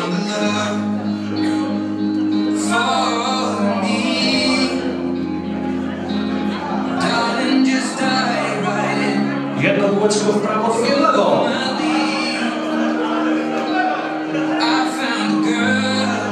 found the love for me. Darling, just dive right in. Jedno kółeczko w prawo, drugie w lewo. I found a girl,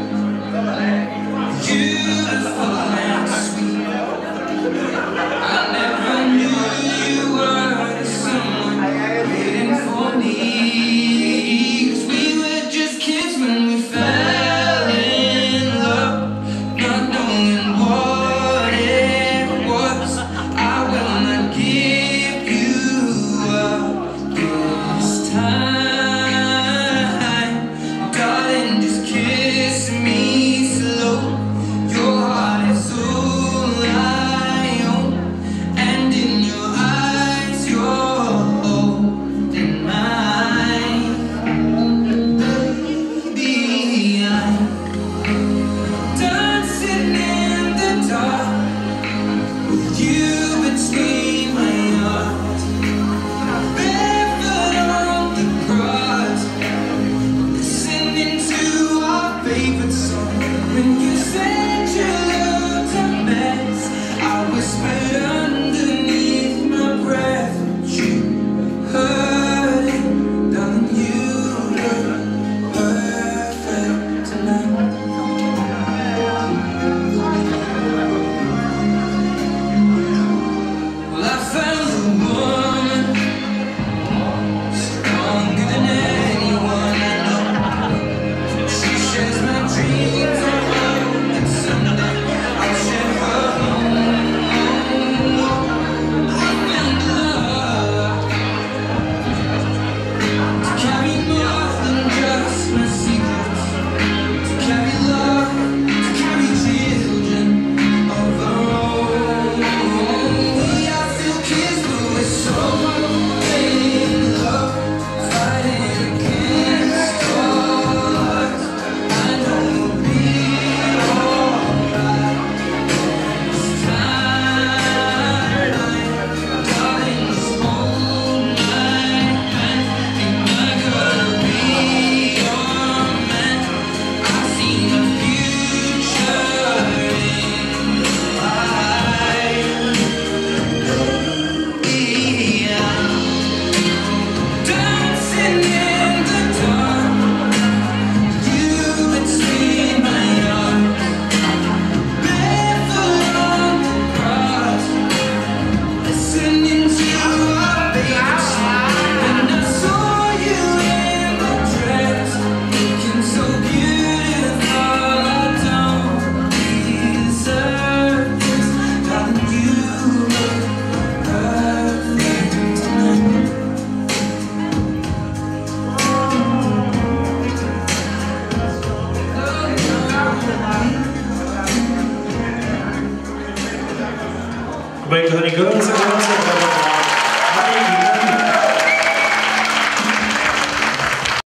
beautiful and sweet. I never knew you were someone waiting for me. 'Cause we were just kids when we fell in love, not knowing what it was. I will not give you up this time. Darling, just kiss me slow. Your heart is all I own, and in your eyes you're holding mine. Baby, I'm dancing in the dark with you between my arms, barefoot on the grass, listening to our favorite song. When you said you looked a mess, I whispered underneath my breath, but you heard it. Darling, you look perfect tonight. Well, I found the woman stronger than anyone I know. She shares my dreams. And someday I'll share her home. I found love to carry more than just my secrets, to carry love, to carry children of our own. We are still kids, but we're so in love, fighting against odds. I know we'll be alright this time. Darling, just hold my hand. Think I'm gonna be your man. I see my future in your eyes. Baby, I'm dancing in the dark, you between my arms, barefoot on the grass, listening to our favorite song. And I saw you in the dress, looking so beautiful. I don't deserve this. Darling, you look perfect tonight. Moi kochani, gorące brawa.